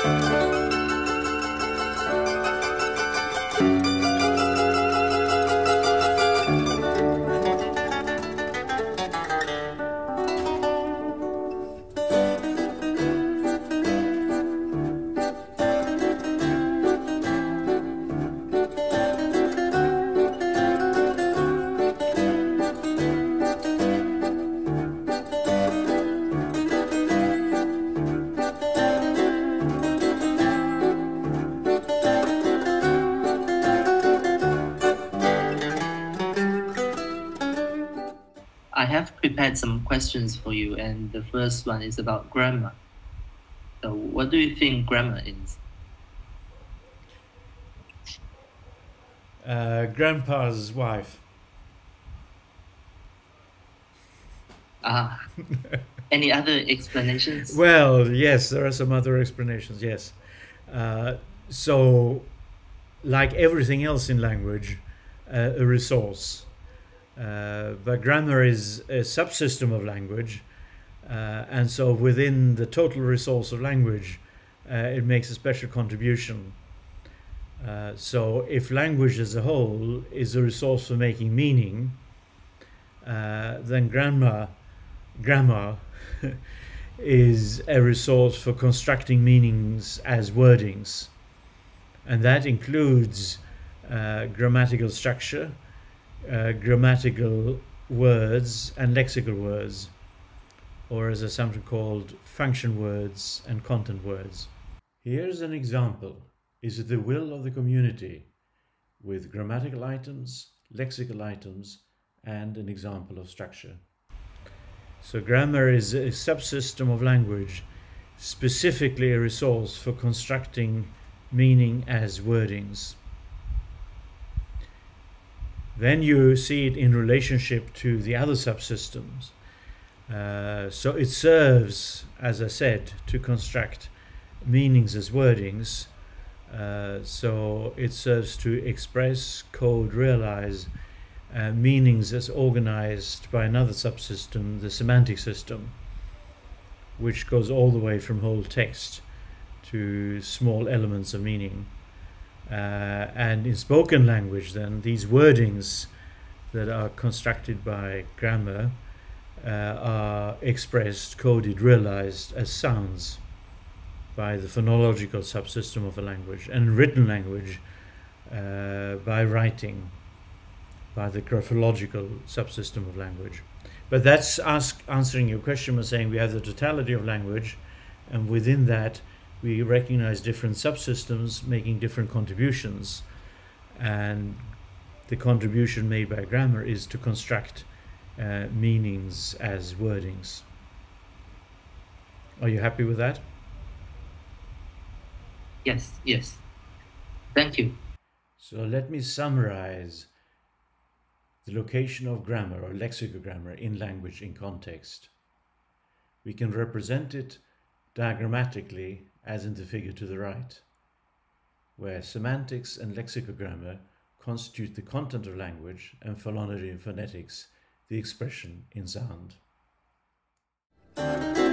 I have prepared some questions for you, and the first one is about grammar. So, what do you think grammar is? Grandpa's wife. Ah, any other explanations? Well, yes, there are some other explanations, yes. So, like everything else in language, a resource. But grammar is a subsystem of language, and so within the total resource of language, it makes a special contribution. So, if language as a whole is a resource for making meaning, then grammar is a resource for constructing meanings as wordings, and that includes grammatical structure, grammatical words, and lexical words, or as are sometimes called, function words and content words. Here's an example. Is it the will of the community with grammatical items, lexical items, and an example of structure? So grammar is a subsystem of language, specifically a resource for constructing meaning as wordings. Then you see it in relationship to the other subsystems. So it serves, as I said, to construct meanings as wordings. So it serves to express, code, realize meanings as organized by another subsystem, the semantic system, which goes all the way from whole text to small elements of meaning. And in spoken language, then, these wordings that are constructed by grammar are expressed, coded, realized as sounds by the phonological subsystem of a language, and in written language by writing, by the graphological subsystem of language. But that's answering your question by saying we have the totality of language, and within that we recognize different subsystems making different contributions, and the contribution made by grammar is to construct meanings as wordings. Are you happy with that? Yes, yes. Thank you. So let me summarize the location of grammar or lexicogrammar in language in context. We can represent it diagrammatically as in the figure to the right, where semantics and lexicogrammar constitute the content of language and phonology and phonetics the expression in sound.